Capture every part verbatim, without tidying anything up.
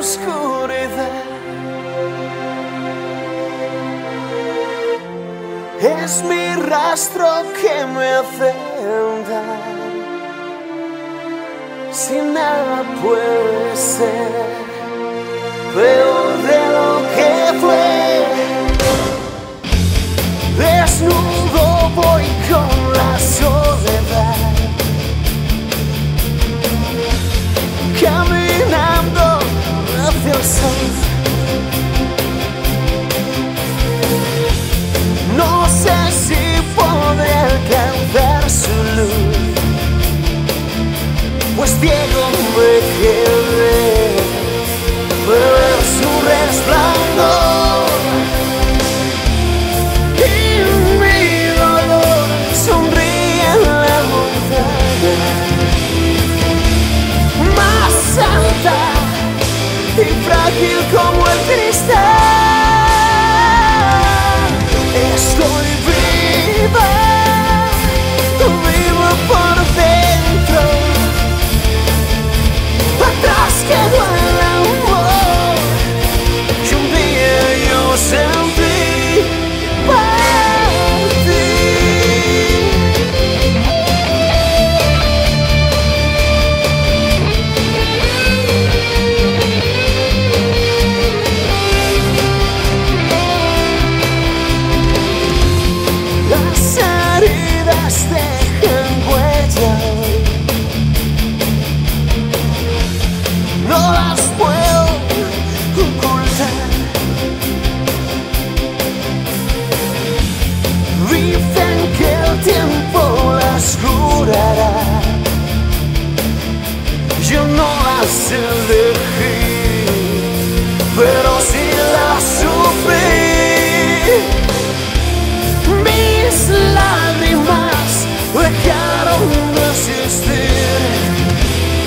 oscuridad. Es mi rastro que me hace andar. Si nada puede ser peor de lo que fue. Desnudo voy con la soledad, caminando hacia el sol. No sé si podré alcanzar su luz, pues ciego me quedé ver su resplandor. Y mi dolor sonríe en la montaña más alta y frágil como el cristal. Estoy viva, vivo por dentro. Atrás quedó el amor que un día yo sentí partir. Las heridas dejan huella, no las puedo ocultar. Dicen que el tiempo las curará, yo no las elegí, pero sí las sufrí. Mis lágrimas dejaron de existir,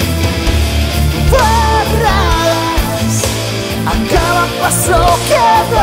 borradas a cada paso que